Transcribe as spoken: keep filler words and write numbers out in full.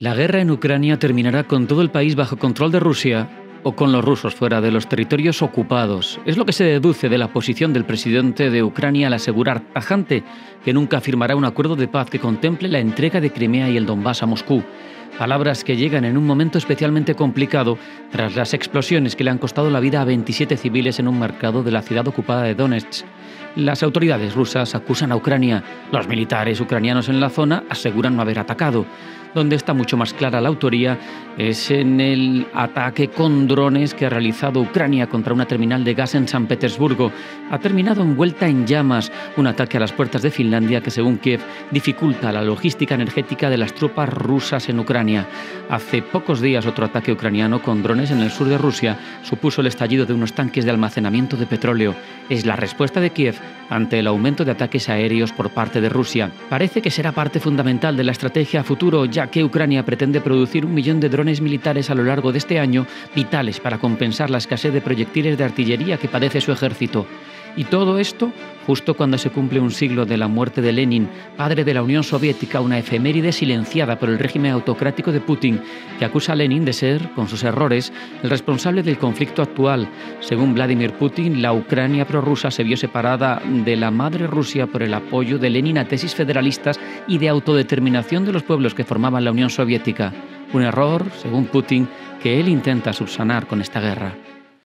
La guerra en Ucrania terminará con todo el país bajo control de Rusia o con los rusos fuera de los territorios ocupados. Es lo que se deduce de la posición del presidente de Ucrania al asegurar tajante que nunca firmará un acuerdo de paz que contemple la entrega de Crimea y el Donbass a Moscú. Palabras que llegan en un momento especialmente complicado tras las explosiones que le han costado la vida a veintisiete civiles en un mercado de la ciudad ocupada de Donetsk. Las autoridades rusas acusan a Ucrania. Los militares ucranianos en la zona aseguran no haber atacado. Donde está mucho más clara la autoría es en el ataque con drones que ha realizado Ucrania contra una terminal de gas en San Petersburgo. Ha terminado envuelta en llamas, un ataque a las puertas de Finlandia que, según Kiev, dificulta la logística energética de las tropas rusas en Ucrania. Hace pocos días otro ataque ucraniano con drones en el sur de Rusia supuso el estallido de unos tanques de almacenamiento de petróleo. Es la respuesta de Kiev ante el aumento de ataques aéreos por parte de Rusia. Parece que será parte fundamental de la estrategia a futuro, ya que Ucrania pretende producir un millón de drones militares a lo largo de este año, vitales para compensar la escasez de proyectiles de artillería que padece su ejército. Y todo esto justo cuando se cumple un siglo de la muerte de Lenin, padre de la Unión Soviética, una efeméride silenciada por el régimen autocrático de Putin, que acusa a Lenin de ser, con sus errores, el responsable del conflicto actual. Según Vladimir Putin, la Ucrania prorrusa se vio separada de la madre Rusia por el apoyo de Lenin a tesis federalistas y de autodeterminación de los pueblos que formaban la Unión Soviética. Un error, según Putin, que él intenta subsanar con esta guerra.